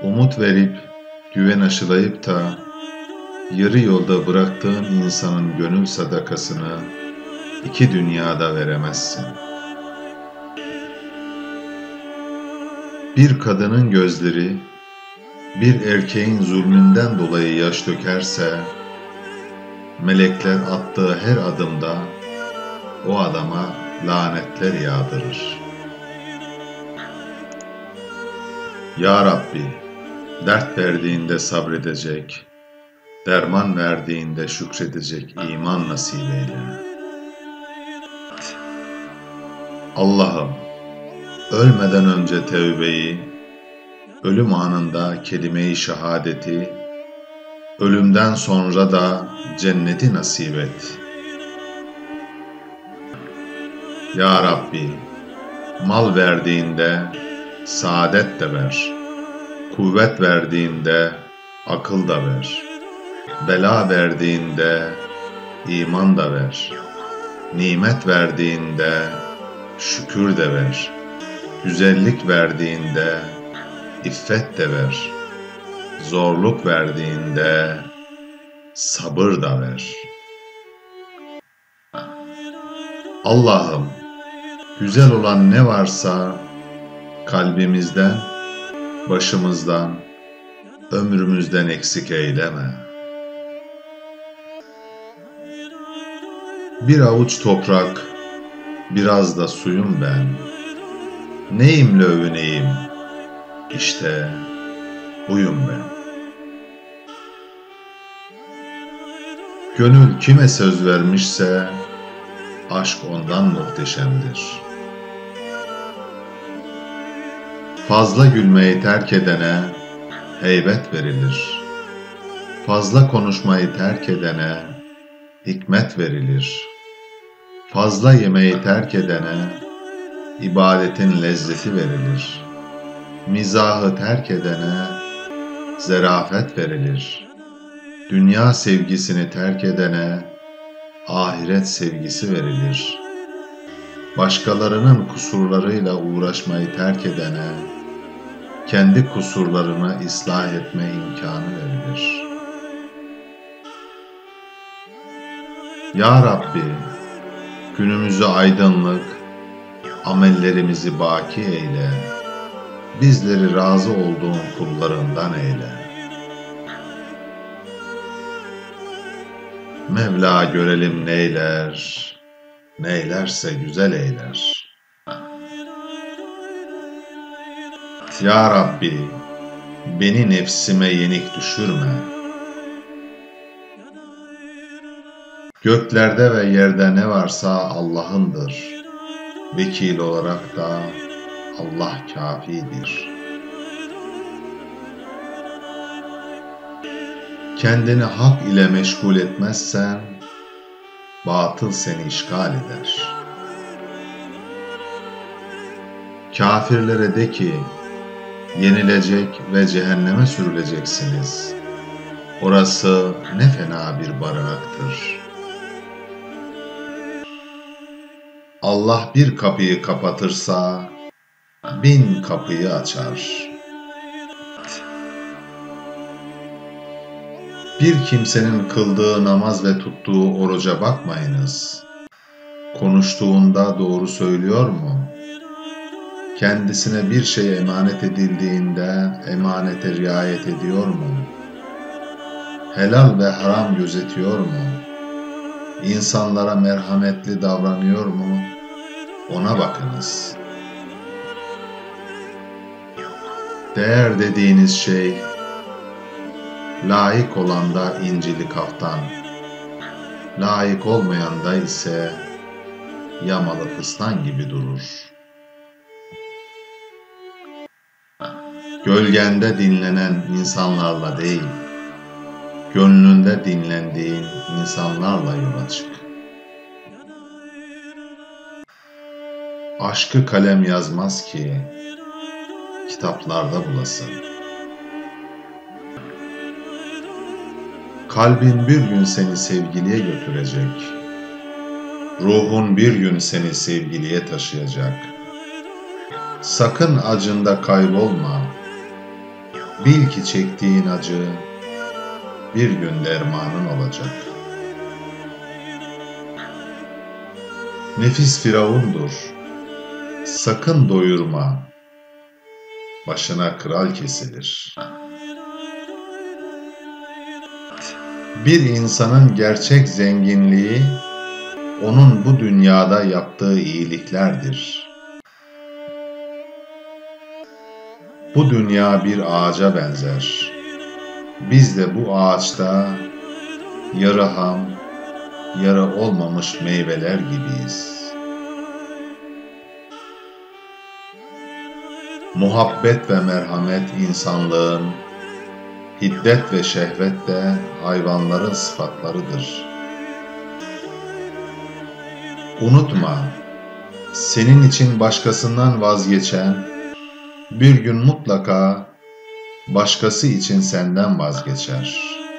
Umut verip, güven aşılayıp da yarı yolda bıraktığın insanın gönül sadakasını iki dünyada veremezsin. Bir kadının gözleri bir erkeğin zulmünden dolayı yaş dökerse, melekler attığı her adımda o adama lanetler yağdırır. Ya Rabbi, dert verdiğinde sabredecek, derman verdiğinde şükredecek iman nasip eyle. Allah'ım, ölmeden önce tevbeyi, ölüm anında kelime-i şehadeti, ölümden sonra da cenneti nasip et. Ya Rabbi, mal verdiğinde saadet de ver, kuvvet verdiğinde akıl da ver, bela verdiğinde iman da ver, nimet verdiğinde şükür de ver, güzellik verdiğinde iffet de ver, zorluk verdiğinde sabır da ver. Allah'ım, güzel olan ne varsa kalbimizden, başımızdan, ömrümüzden eksik eyleme. Bir avuç toprak, biraz da suyum ben. Neyimle övüneyim? İşte buyum ben. Gönül kime söz vermişse, aşk ondan muhteşemdir. Fazla gülmeyi terk edene heybet verilir. Fazla konuşmayı terk edene hikmet verilir. Fazla yemeği terk edene ibadetin lezzeti verilir. Mizahı terk edene zerafet verilir. Dünya sevgisini terk edene ahiret sevgisi verilir. Başkalarının kusurlarıyla uğraşmayı terk edene kendi kusurlarını ıslah etme imkanı verilir. Ya Rabbi, günümüzü aydınlık, amellerimizi baki eyle, bizleri razı olduğun kullarından eyle. Mevla görelim neyler, neylerse güzel eyler. Ya Rabbi, beni nefsime yenik düşürme. Göklerde ve yerde ne varsa Allah'ındır. Vekil olarak da Allah kâfidir. Kendini hak ile meşgul etmezsen, batıl seni işgal eder. Kafirlere de ki, yenilecek ve cehenneme sürüleceksiniz. Orası ne fena bir barınaktır. Allah bir kapıyı kapatırsa, 1000 kapıyı açar. Bir kimsenin kıldığı namaz ve tuttuğu oruca bakmayınız. Konuştuğunda doğru söylüyor mu? Kendisine bir şey emanet edildiğinde emanete riayet ediyor mu? Helal ve haram gözetiyor mu? İnsanlara merhametli davranıyor mu? Ona bakınız. Değer dediğiniz şey, layık olanda incili kaftan, layık olmayanda ise yamalı fıstan gibi durur. Gölgende dinlenen insanlarla değil, gönlünde dinlendiğin insanlarla yola çık. Aşkı kalem yazmaz ki, kitaplarda bulasın. Kalbin bir gün seni sevgiliye götürecek. Ruhun bir gün seni sevgiliye taşıyacak. Sakın acında kaybolma. Bil ki çektiğin acı bir gün dermanın olacak. Nefis firavundur, sakın doyurma, başına kral kesilir. Bir insanın gerçek zenginliği, onun bu dünyada yaptığı iyiliklerdir. Bu dünya bir ağaca benzer. Biz de bu ağaçta yarı ham, yarı olmamış meyveler gibiyiz. Muhabbet ve merhamet insanlığın, hiddet ve şehvet de hayvanların sıfatlarıdır. Unutma, senin için başkasından vazgeçen, bir gün mutlaka başkası için senden vazgeçer.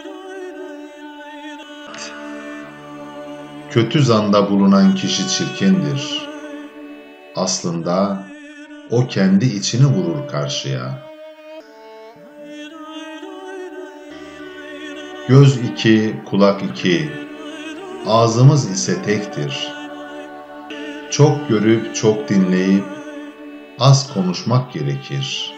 Kötü zanda bulunan kişi çirkindir. Aslında o kendi içini vurur karşıya. Göz iki, kulak iki, ağzımız ise tektir. Çok görüp çok dinleyip az konuşmak gerekir.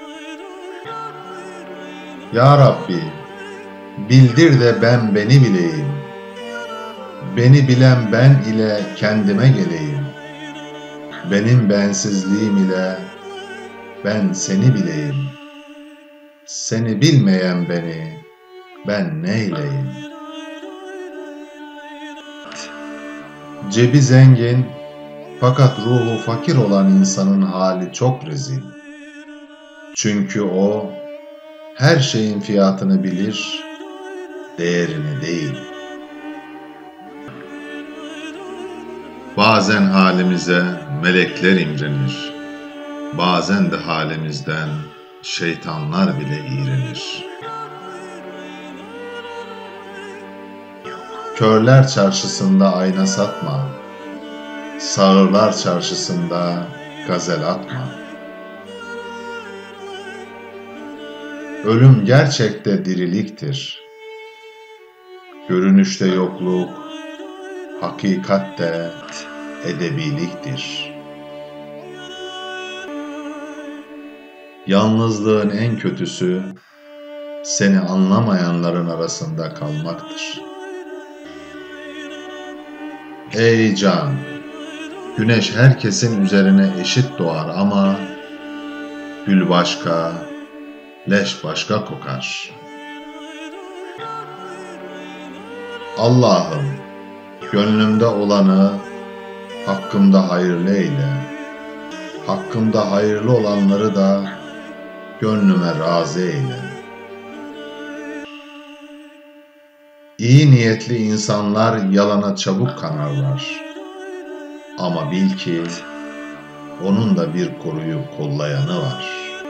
Ya Rabbi, bildir de ben beni bileyim. Beni bilen ben ile kendime geleyim. Benim bensizliğim ile ben seni bileyim. Seni bilmeyen beni ben neyleyim? Cebi zengin fakat ruhu fakir olan insanın hali çok rezil. Çünkü o her şeyin fiyatını bilir, değerini değil. Bazen halimize melekler imrenir, bazen de halimizden şeytanlar bile iğrenir. Körler çarşısında ayna satma, sağırlar çarşısında gazel atma. Ölüm gerçekte diriliktir. Görünüşte yokluk, hakikatte edebiliktir. Yalnızlığın en kötüsü, seni anlamayanların arasında kalmaktır. Ey can! Güneş herkesin üzerine eşit doğar ama gül başka, leş başka kokar. Allah'ım, gönlümde olanı hakkımda hayırlı eyle. Hakkımda hayırlı olanları da gönlüme razı eyle. İyi niyetli insanlar yalana çabuk kanarlar. Ama bil ki onun da bir koruyup kollayanı var.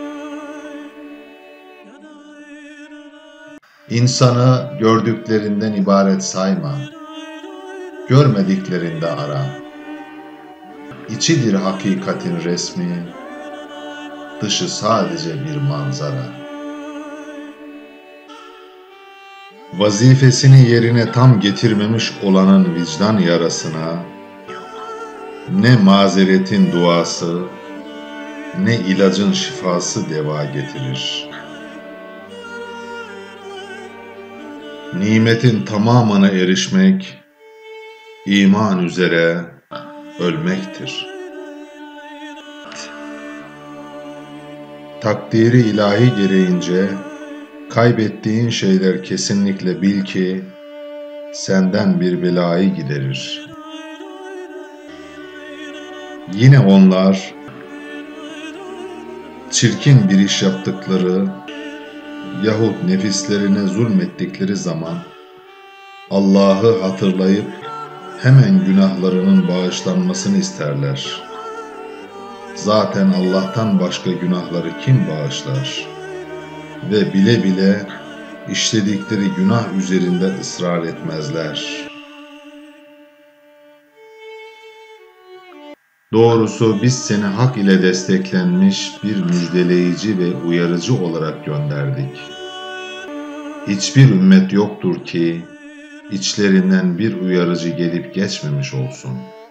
İnsanı gördüklerinden ibaret sayma. Görmediklerinde ara. İçidir hakikatin resmi, dışı sadece bir manzara. Vazifesini yerine tam getirmemiş olanın vicdan yarasına, ne mazeretin duası, ne ilacın şifası deva getirir. Nimetin tamamına erişmek, iman üzere ölmektir. Takdiri ilahi gereğince kaybettiğin şeyler kesinlikle bil ki senden bir belayı giderir. Yine onlar çirkin bir iş yaptıkları yahut nefislerine zulmettikleri zaman Allah'ı hatırlayıp hemen günahlarının bağışlanmasını isterler. Zaten Allah'tan başka günahları kim bağışlar? Ve bile bile işledikleri günah üzerinde ısrar etmezler. Doğrusu biz seni hak ile desteklenmiş bir müjdeleyici ve uyarıcı olarak gönderdik. Hiçbir ümmet yoktur ki içlerinden bir uyarıcı gelip geçmemiş olsun.